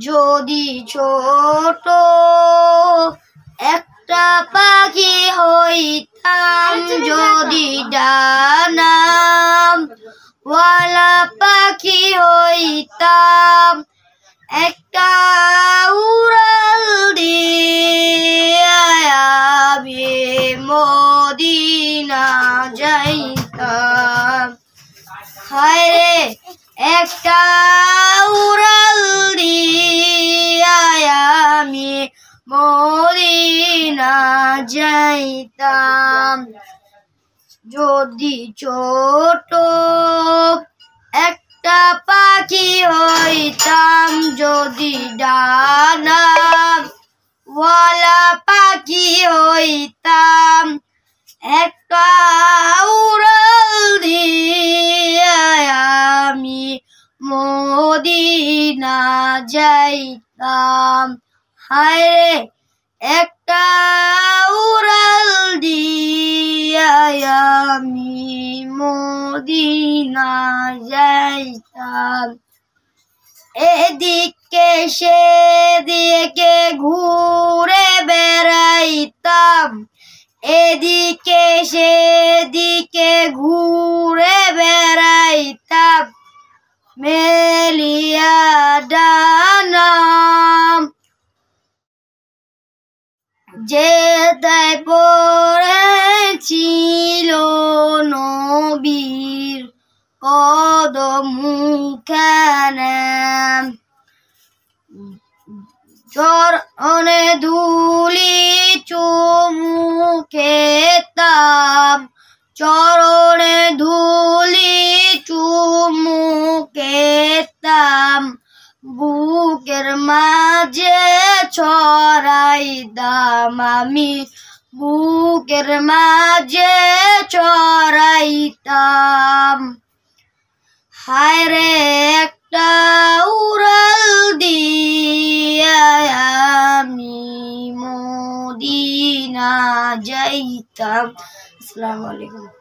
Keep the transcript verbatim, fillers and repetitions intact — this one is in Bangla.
যদি ছোট একটা পাখি হইতাম, যদি ডানাম ওয়ালা পাখি হইতাম, একটা উড়াল দিয়ে আমি মদিনা যাইতাম। হায়রে একটা উড়াল দিয়ে আমি মদিনা যাইতাম। যদি ছোট একটা পাখি হইতাম, যদি ডানা ওয়ালা পাখি হইতাম, একটা উড়াল দিয়ে আমি মদিনা যাইতাম। হায়রে একটা উড়াল দিয়ে আমি মদিনা যাইতাম। এদিকে সেদিকে ঘুরে বেড়াইতাম, এদিকে সেদিকে ঘুরে বেড়াইতাম, মেলিয়া ডানা যেথায় পড়েছিল নবীর কদম মুখানে, চরণে ধুলি চুমু খেতাম, চরণে ধুলি চুমু খেতাম, বুকের মাঝে ছড়াইতাম আমি, বুকের মাঝে ছড়াইতাম। হায়রে একটা উড়াল দিয়ে আমি মদিনা যাইতাম। আসসালামু আলাইকুম।